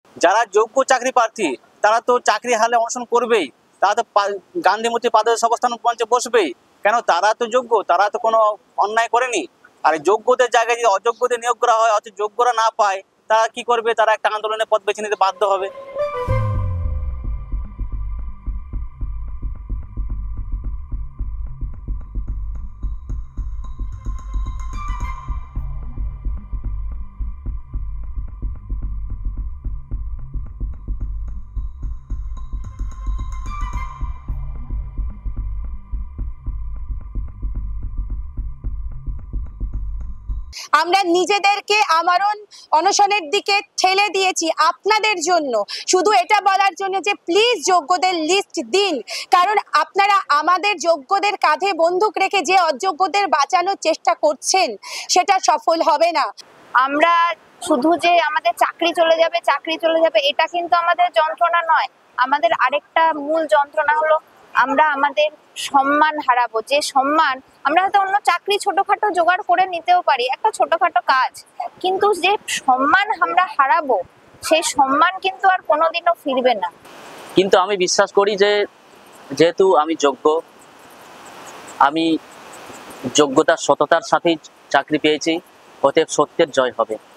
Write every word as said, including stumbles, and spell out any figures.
যারা যোগ্য চাকরি প্রার্থী তারা তো চাকরি হালে অনশন করবেই, তারা তো গান্ধী মূর্তি পাদদেশে অবস্থান মঞ্চে বসবেই। কেন? তারা তো যোগ্য, তারা তো কোনো অন্যায় করেনি। আর যোগ্যদের জায়গায় যদি অযোগ্যদের নিয়োগ করা হয়, অথচ যোগ্যরা না পায়, তারা কি করবে? তারা একটা আন্দোলনের পথ বেছে নিতে বাধ্য হবে। আমরা নিজেদেরকে আমরণ অনশনের দিকে ঠেলে দিয়েছি আপনাদের জন্য, শুধু এটা বলার জন্য যে প্লিজ যোগ্যদের লিস্ট দিন। কারণ আপনারা আমাদের যোগ্যদের কাঁধে বন্দুক রেখে যে অযোগ্যদের বাঁচানোর চেষ্টা করছেন সেটা সফল হবে না। আমরা শুধু যে আমাদের চাকরি চলে যাবে চাকরি চলে যাবে এটা কিন্তু আমাদের যন্ত্রণা নয়। আমাদের আরেকটা মূল যন্ত্রণা হলো আমরা আমাদের সম্মান হারাবো। যে সম্মান আমরা হয়তো অন্য চাকরি ছোটখাটো জোগাড় করে নিতেও পারি, একটা ছোটখাটো কাজ, কিন্তু যে সম্মান আমরা হারাবো সেই সম্মান কিন্তু আর কোনোদিনও ফিরবে না। কিন্তু আমি বিশ্বাস করি যে যেহেতু আমি যোগ্য, আমি যোগ্যতার সততার সাথেই চাকরি পেয়েছি, অতএব সত্যের জয় হবে।